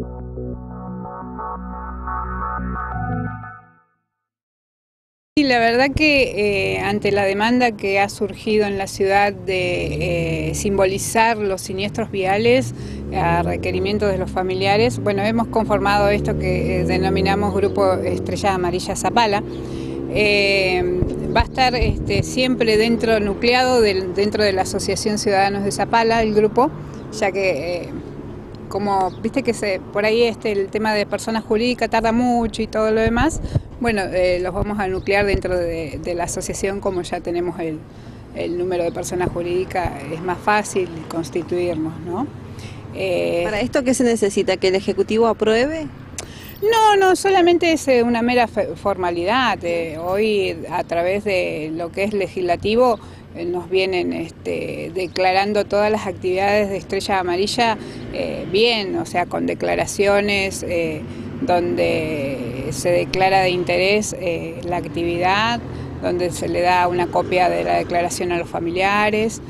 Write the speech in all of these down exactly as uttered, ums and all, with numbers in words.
Sí, la verdad que eh, ante la demanda que ha surgido en la ciudad de eh, simbolizar los siniestros viales a requerimiento de los familiares, bueno, hemos conformado esto que eh, denominamos Grupo Estrella Amarilla Zapala. Eh, va a estar este, siempre dentro, nucleado del, dentro de la Asociación Ciudadanos de Zapala, el grupo, ya que eh, como viste que se, por ahí este, el tema de personas jurídicas tarda mucho y todo lo demás, bueno, eh, los vamos a nuclear dentro de, de la asociación. Como ya tenemos el, el número de personas jurídicas, es más fácil constituirnos, ¿no? Eh, ¿Para esto qué se necesita? ¿Que el Ejecutivo apruebe? No, no, solamente es una mera formalidad. Eh, hoy, a través de lo que es legislativo, eh, nos vienen este, declarando todas las actividades de Estrella Amarilla eh, bien, o sea, con declaraciones eh, donde se declara de interés eh, la actividad, donde se le da una copia de la declaración a los familiares.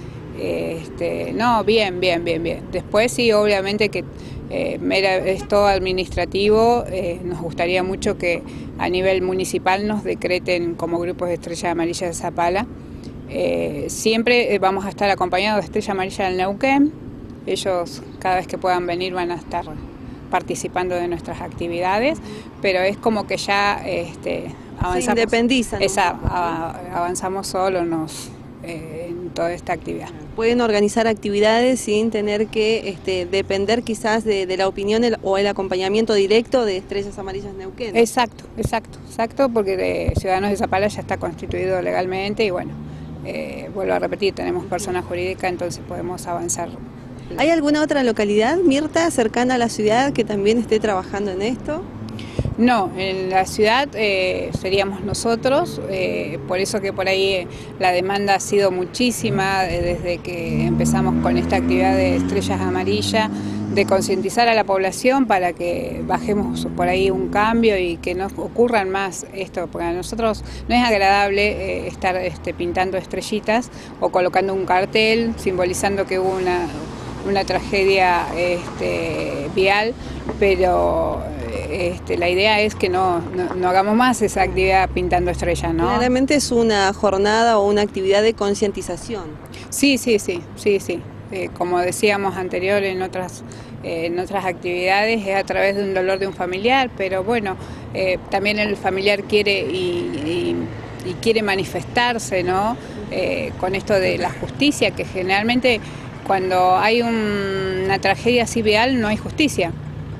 Este, no, bien, bien, bien, bien. Después sí, obviamente que eh, es todo administrativo. Eh, nos gustaría mucho que a nivel municipal nos decreten como grupos de Estrella Amarilla de Zapala. Eh, siempre vamos a estar acompañados de Estrella Amarilla del Neuquén. Ellos cada vez que puedan venir van a estar participando de nuestras actividades, pero es como que ya este, avanzamos. Se independizan. Esa, a, avanzamos solo nos, eh, en toda esta actividad. Pueden organizar actividades sin tener que este, depender quizás de, de la opinión el, o el acompañamiento directo de Estrellas Amarillas Neuquén. Exacto, exacto, exacto, porque de Ciudadanos de Zapala ya está constituido legalmente y bueno, eh, vuelvo a repetir, tenemos persona jurídica, entonces podemos avanzar. ¿Hay alguna otra localidad, Mirta, cercana a la ciudad que también esté trabajando en esto? No, en la ciudad eh, seríamos nosotros, eh, por eso que por ahí eh, la demanda ha sido muchísima eh, desde que empezamos con esta actividad de Estrellas Amarillas, de concientizar a la población para que bajemos por ahí un cambio y que no ocurran más esto, porque a nosotros no es agradable eh, estar este, pintando estrellitas o colocando un cartel simbolizando que hubo una, una tragedia este, vial, pero Este, la idea es que no, no, no hagamos más esa actividad pintando estrellas, ¿no? Claramente es una jornada o una actividad de concientización. Sí, sí, sí, sí, sí. Eh, como decíamos anterior en otras, eh, en otras actividades, es a través de un dolor de un familiar, pero bueno, eh, también el familiar quiere y, y, y quiere manifestarse, ¿no? Eh, con esto de la justicia, que generalmente cuando hay un, una tragedia así vial no hay justicia.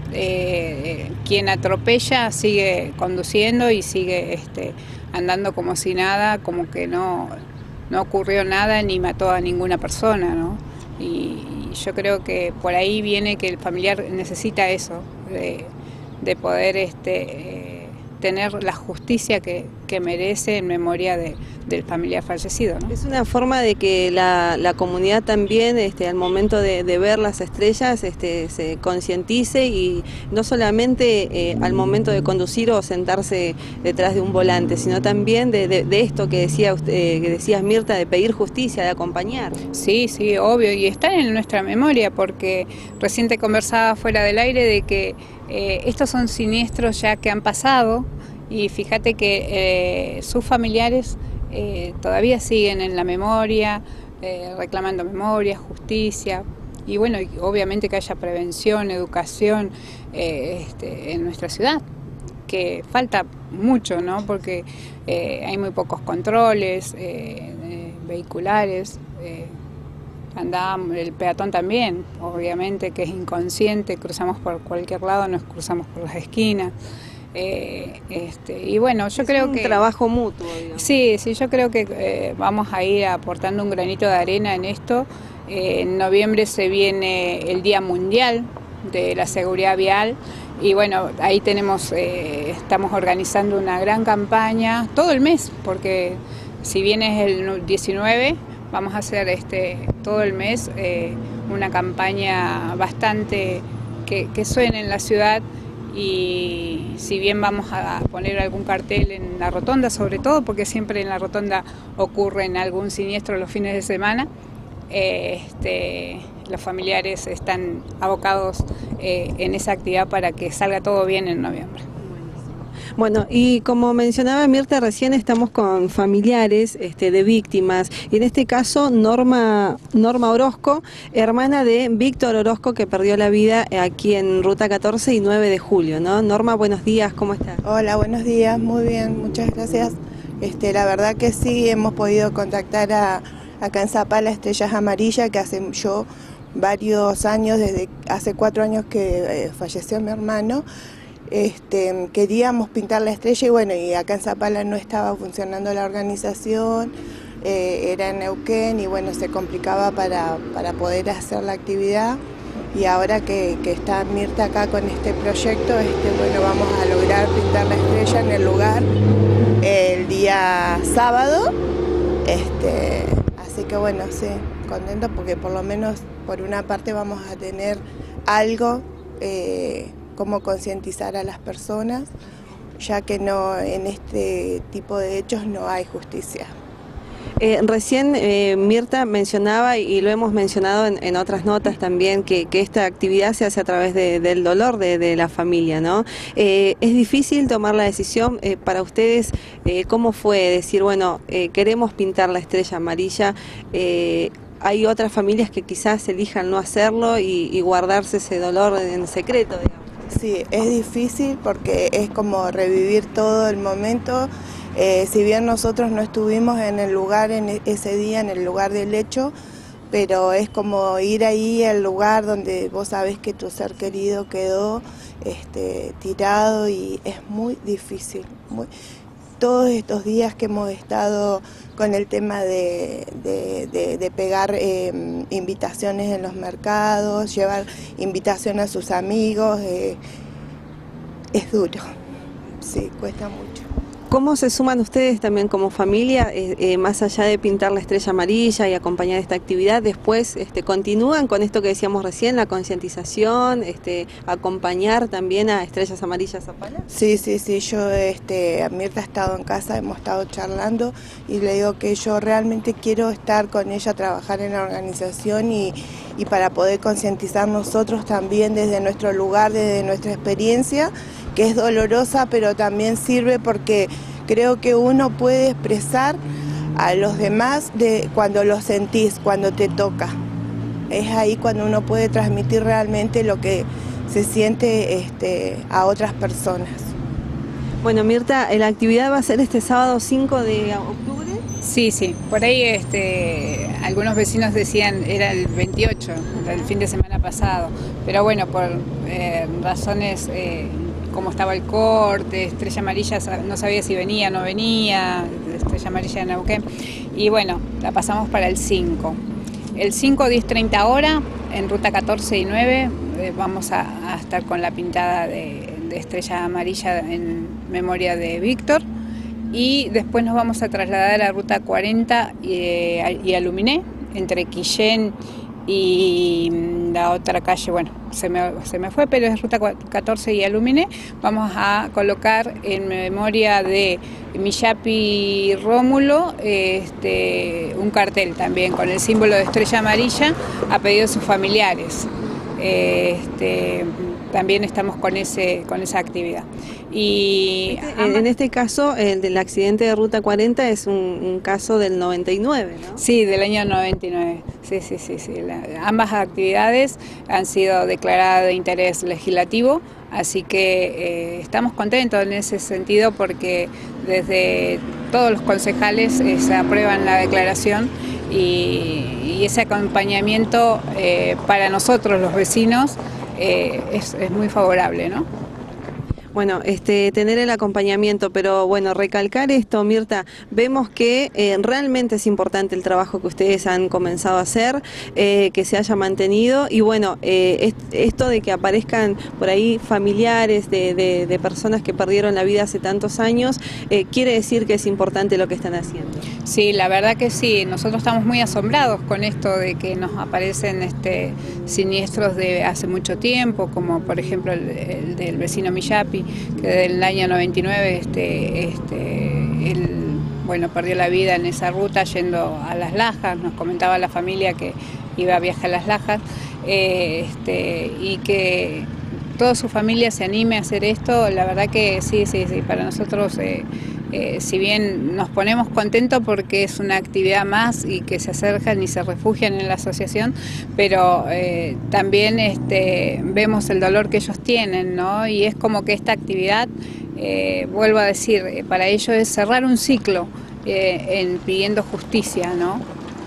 Eh, quien atropella sigue conduciendo y sigue este, andando como si nada, como que no, no ocurrió nada ni mató a ninguna persona, ¿no? Y, y yo creo que por ahí viene que el familiar necesita eso, de, de poder este, eh, tener la justicia que, que merece en memoria de, del familiar fallecido, ¿no? Es una forma de que la, la comunidad también este, al momento de, de ver las estrellas este, se concientice y no solamente eh, al momento de conducir o sentarse detrás de un volante, sino también de, de, de esto que, decía usted, que decías Mirta, de pedir justicia, de acompañar. Sí, sí, obvio, y está en nuestra memoria, porque recién te conversaba fuera del aire de que eh, estos son siniestros ya que han pasado y fíjate que eh, sus familiares Eh, todavía siguen en la memoria, eh, reclamando memoria, justicia y bueno, y obviamente que haya prevención, educación eh, este, en nuestra ciudad, que falta mucho, ¿no? Porque eh, hay muy pocos controles eh, eh, vehiculares, eh, andamos, el peatón también, obviamente que es inconsciente, cruzamos por cualquier lado, nos cruzamos por las esquinas. Eh, este, y bueno, yo es creo un que... trabajo mutuo, digamos. Sí, sí, yo creo que eh, vamos a ir aportando un granito de arena en esto. Eh, en noviembre se viene el Día Mundial de la Seguridad Vial y bueno, ahí tenemos, eh, estamos organizando una gran campaña todo el mes, porque si bien es el diecinueve, vamos a hacer este, todo el mes eh, una campaña bastante que, que suene en la ciudad. Y si bien vamos a poner algún cartel en la rotonda, sobre todo porque siempre en la rotonda ocurren algún siniestro los fines de semana, eh, este, los familiares están abocados eh, en esa actividad para que salga todo bien en noviembre. Bueno, y como mencionaba Mirta recién, estamos con familiares este, de víctimas, y en este caso Norma, Norma Orozco, hermana de Víctor Orozco, que perdió la vida aquí en Ruta catorce y nueve de julio, ¿no? Norma, buenos días, ¿cómo estás? Hola, buenos días, muy bien, muchas gracias. Este, la verdad que sí, hemos podido contactar a, acá en Zapala Estrellas Amarillas, que hace yo varios años, desde hace cuatro años que eh, falleció mi hermano. Este, queríamos pintar la estrella y bueno, y acá en Zapala no estaba funcionando la organización, eh, era en Neuquén y bueno, se complicaba para, para poder hacer la actividad, y ahora que, que está Mirta acá con este proyecto, este, bueno, vamos a lograr pintar la estrella en el lugar el día sábado, este, así que bueno, sí, contento porque por lo menos por una parte vamos a tener algo, eh, cómo concientizar a las personas, ya que no en este tipo de hechos no hay justicia. Eh, recién eh, Mirta mencionaba, y lo hemos mencionado en, en otras notas también, que, que esta actividad se hace a través de, del dolor de, de la familia, ¿no? Eh, es difícil tomar la decisión eh, para ustedes. Eh, ¿Cómo fue decir, bueno, eh, queremos pintar la estrella amarilla? Eh, hay otras familias que quizás elijan no hacerlo y, y guardarse ese dolor en secreto, digamos. Sí, es difícil porque es como revivir todo el momento. Eh, si bien nosotros no estuvimos en el lugar en ese día, en el lugar del hecho, pero es como ir ahí al lugar donde vos sabés que tu ser querido quedó este, tirado, y es muy difícil. Muy, todos estos días que hemos estado con el tema de, de, de, de pegar eh, invitaciones en los mercados, llevar invitación a sus amigos, eh, es duro, sí, cuesta mucho. ¿Cómo se suman ustedes también como familia, eh, eh, más allá de pintar la estrella amarilla y acompañar esta actividad? Después este, continúan con esto que decíamos recién, la concientización, este, acompañar también a Estrellas Amarillas Zapala. Sí, sí, sí, yo, este, Mirta ha estado en casa, hemos estado charlando y le digo que yo realmente quiero estar con ella, trabajar en la organización y, y para poder concientizar nosotros también desde nuestro lugar, desde nuestra experiencia, que es dolorosa, pero también sirve porque creo que uno puede expresar a los demás de cuando lo sentís, cuando te toca. Es ahí cuando uno puede transmitir realmente lo que se siente este, a otras personas. Bueno, Mirta, ¿la actividad va a ser este sábado cinco de octubre? Sí, sí, por ahí este, algunos vecinos decían era el veintiocho, el fin de semana pasado, pero bueno, por eh, razones... Eh, como estaba el corte, Estrella Amarilla no sabía si venía o no venía, Estrella Amarilla de Neuquén, y bueno, la pasamos para el cinco. El cinco, diez treinta hora, en Ruta catorce y nueve, eh, vamos a, a estar con la pintada de, de Estrella Amarilla en memoria de Víctor, y después nos vamos a trasladar a Ruta cuarenta y, eh, y a Luminé, entre Quillén y la otra calle, bueno, se me, se me fue, pero es Ruta catorce y Aluminé. Vamos a colocar en memoria de Miyapi Rómulo este, un cartel también con el símbolo de Estrella Amarilla a pedido de sus familiares. Este, también estamos con ese con esa actividad. Y en, en este caso, el del accidente de Ruta cuarenta es un, un caso del noventa y nueve, ¿no? Sí, del año noventa y nueve. Sí, sí, sí, sí. La, ambas actividades han sido declaradas de interés legislativo, así que eh, estamos contentos en ese sentido porque desde todos los concejales eh, se aprueban la declaración y, y ese acompañamiento eh, para nosotros los vecinos eh, es, es muy favorable, ¿no? Bueno, este, tener el acompañamiento, pero bueno, recalcar esto, Mirta, vemos que eh, realmente es importante el trabajo que ustedes han comenzado a hacer, eh, que se haya mantenido, y bueno, eh, es, esto de que aparezcan por ahí familiares de, de, de personas que perdieron la vida hace tantos años, eh, quiere decir que es importante lo que están haciendo. Sí, la verdad que sí, nosotros estamos muy asombrados con esto de que nos aparecen este, siniestros de hace mucho tiempo, como por ejemplo el, el del vecino Miyapi, que del año noventa y nueve este, este, él bueno, perdió la vida en esa ruta yendo a Las Lajas. Nos comentaba la familia que iba a viajar a Las Lajas, eh, este, y que toda su familia se anime a hacer esto, la verdad que sí, sí, sí, para nosotros, eh, eh, si bien nos ponemos contentos porque es una actividad más y que se acercan y se refugian en la asociación, pero eh, también este, vemos el dolor que ellos tienen, ¿no? Y es como que esta actividad, eh, vuelvo a decir, para ellos es cerrar un ciclo eh, en pidiendo justicia, ¿no?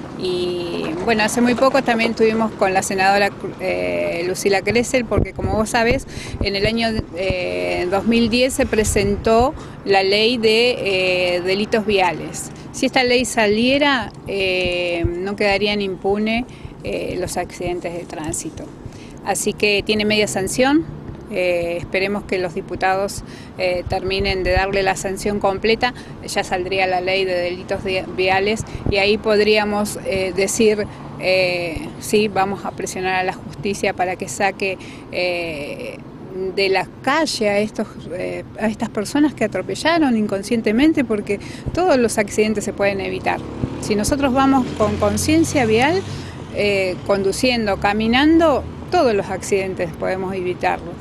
Y bueno, hace muy poco también estuvimos con la senadora eh, Lucila Cresel, porque como vos sabés, en el año eh, dos mil diez se presentó la ley de eh, delitos viales. Si esta ley saliera, eh, no quedarían impunes eh, los accidentes de tránsito. Así que tiene media sanción. Eh, esperemos que los diputados eh, terminen de darle la sanción completa, ya saldría la ley de delitos viales y ahí podríamos eh, decir, eh, sí, vamos a presionar a la justicia para que saque eh, de la calle a, estos, eh, a estas personas que atropellaron inconscientemente, porque todos los accidentes se pueden evitar. Si nosotros vamos con conciencia vial, eh, conduciendo, caminando, todos los accidentes podemos evitarlos.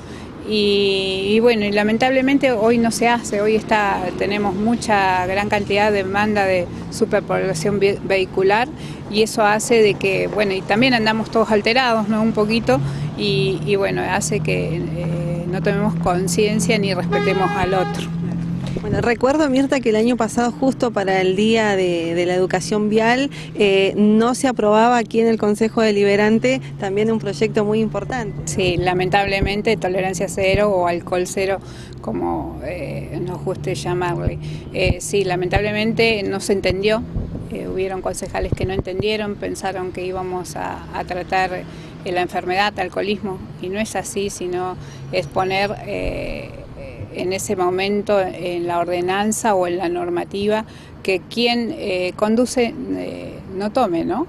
Y, y bueno, y lamentablemente hoy no se hace, hoy está, tenemos mucha, gran cantidad de demanda de superpoblación vehicular y eso hace de que, bueno, y también andamos todos alterados, ¿no? Un poquito, y, y bueno, hace que eh, no tomemos conciencia ni respetemos al otro. Bueno, recuerdo, Mirta, que el año pasado, justo para el Día de, de la Educación Vial, eh, no se aprobaba aquí en el Consejo Deliberante también un proyecto muy importante. Sí, lamentablemente, tolerancia cero o alcohol cero, como eh, nos guste llamarle. Eh, sí, lamentablemente no se entendió, eh, hubieron concejales que no entendieron, pensaron que íbamos a, a tratar la enfermedad, alcoholismo, y no es así, sino es poner... Eh, en ese momento en la ordenanza o en la normativa que quien eh, conduce eh, no tome, ¿no?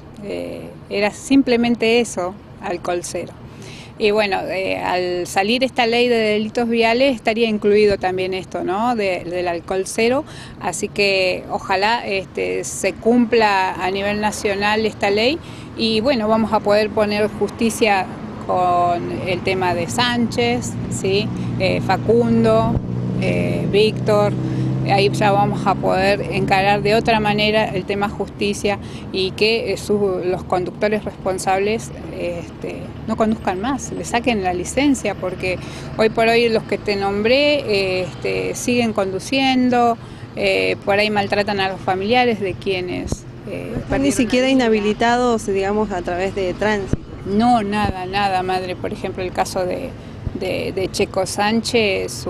Eh, era simplemente eso, alcohol cero. Y bueno, eh, al salir esta ley de delitos viales estaría incluido también esto, ¿no? De, del alcohol cero, así que ojalá este, se cumpla a nivel nacional esta ley y bueno, vamos a poder poner justicia con el tema de Sánchez, ¿sí? eh, Facundo, eh, Víctor, ahí ya vamos a poder encarar de otra manera el tema justicia y que eh, su, los conductores responsables este, no conduzcan más, le saquen la licencia, porque hoy por hoy los que te nombré eh, este, siguen conduciendo, eh, por ahí maltratan a los familiares de quienes... Eh, no ni siquiera inhabilitados, digamos, a través de tránsito. No, nada, nada, madre. Por ejemplo, el caso de, de, de Checo Sánchez, su,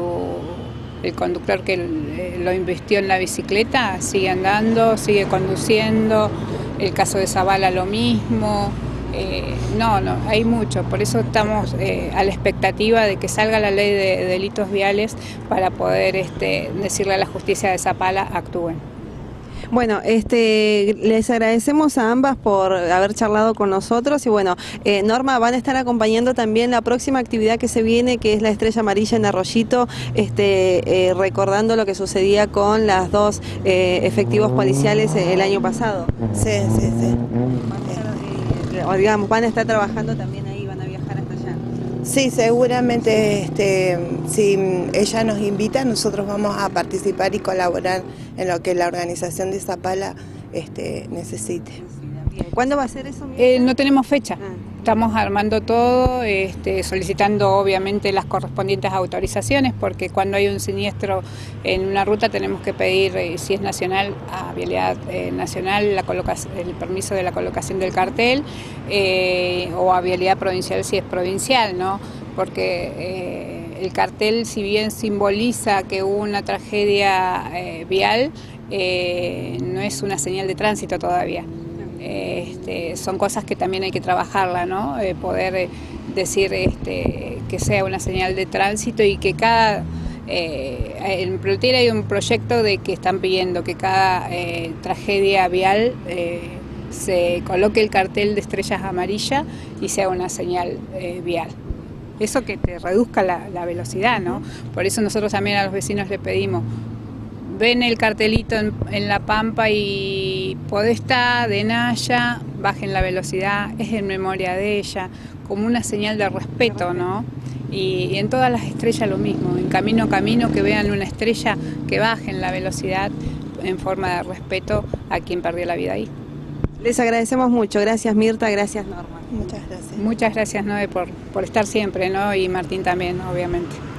el conductor que lo invistió en la bicicleta, sigue andando, sigue conduciendo. El caso de Zavala lo mismo. Eh, no, no, hay mucho. Por eso estamos eh, a la expectativa de que salga la ley de, de delitos viales para poder este, decirle a la justicia de Zapala actúen. Bueno, este, les agradecemos a ambas por haber charlado con nosotros y bueno, eh, Norma, van a estar acompañando también la próxima actividad que se viene, que es la Estrella Amarilla en Arroyito, este, eh, recordando lo que sucedía con las dos eh, efectivos policiales el año pasado. Sí, sí, sí. Eh, o digamos, van a estar trabajando también ahí, van a viajar hasta allá. Sí, seguramente este, si ella nos invita, nosotros vamos a participar y colaborar en lo que la organización de Zapala este, necesite. ¿Cuándo va a ser eso? Eh, no tenemos fecha. Ah. Estamos armando todo, este, solicitando obviamente las correspondientes autorizaciones, porque cuando hay un siniestro en una ruta tenemos que pedir, eh, si es nacional, a Vialidad eh, Nacional la el permiso de la colocación del cartel, eh, o a Vialidad Provincial si es provincial, ¿no? Porque eh, el cartel, si bien simboliza que hubo una tragedia eh, vial, eh, no es una señal de tránsito todavía. Este, son cosas que también hay que trabajarla, ¿no? Eh, poder eh, decir este, que sea una señal de tránsito y que cada... Eh, en Plotier hay un proyecto de que están pidiendo que cada eh, tragedia vial eh, se coloque el cartel de estrellas amarillas y sea una señal eh, vial. Eso que te reduzca la, la velocidad, ¿no? Por eso nosotros también a los vecinos le pedimos, ven el cartelito en, en La Pampa y Podestá, de Naya, bajen la velocidad, es en memoria de ella, como una señal de respeto, ¿no? Y, y en todas las estrellas lo mismo, en camino a camino que vean una estrella, que bajen la velocidad en forma de respeto a quien perdió la vida ahí. Les agradecemos mucho, gracias Mirta, gracias Norma. Muchas gracias. Muchas gracias, Noé, por, por estar siempre, ¿no? Y Martín también, obviamente.